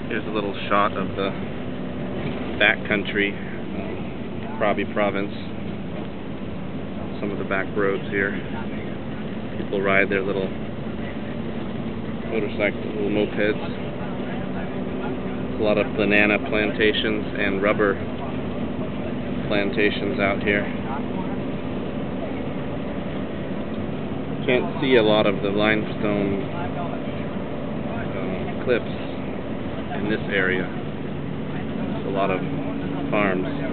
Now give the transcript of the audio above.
Here's a little shot of the backcountry, Krabi Province. Some of the back roads here. People ride their little motorcycles, little mopeds. A lot of banana plantations and rubber plantations out here. Can't see a lot of the limestone cliffs in this area. There's a lot of farms.